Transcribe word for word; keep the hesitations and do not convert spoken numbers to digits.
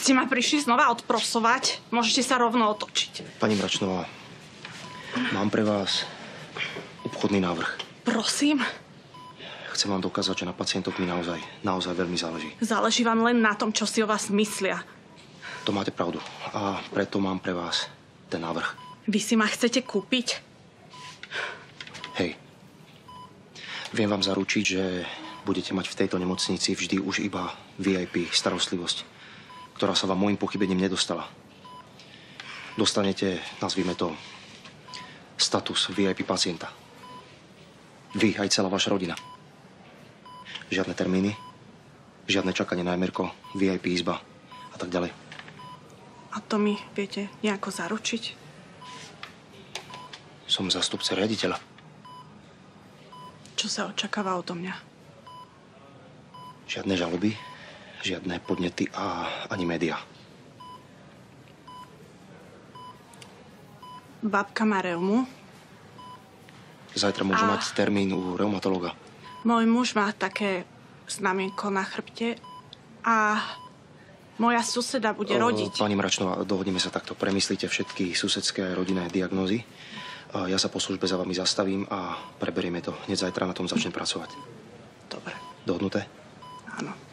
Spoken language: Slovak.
ste ma prišli znova odprosovať, môžete sa rovno otočiť. Pani Mračnová, mám pre vás obchodný návrh. Prosím? Chcem vám dokázať, že na pacientoch mi naozaj, naozaj veľmi záleží. Záleží vám len na tom, čo si o vás myslia. To máte pravdu. A preto mám pre vás ten návrh. Vy si ma chcete kúpiť? Hej. Viem vám zaručiť, že budete mať v tejto nemocnici vždy už iba vé í pé starostlivosť, ktorá sa vám môjim pochybením nedostala. Dostanete, nazvime to, status vé í pé pacienta. Vy aj celá vaša rodina. Žiadne termíny, žiadne čakanie na emerko, vé í pé izba a tak ďalej. A to mi viete nejako zaručiť? Som zástupca riaditeľa. Čo sa očakáva odo mňa? Žiadne žaloby, žiadne podnety a ani médiá. Babka má reumu. Zajtra môžu A... mať termín u reumatologa. Môj muž má také znamienko na chrbte a moja suseda bude rodiť. Pani Mračnová, dohodneme sa takto. Premyslíte všetky susedské a rodinné diagnózy. Ja sa po službe za vami zastavím a preberieme to. Hneď zajtra na tom začnem pracovať. Dobre. Dohodnuté? Áno.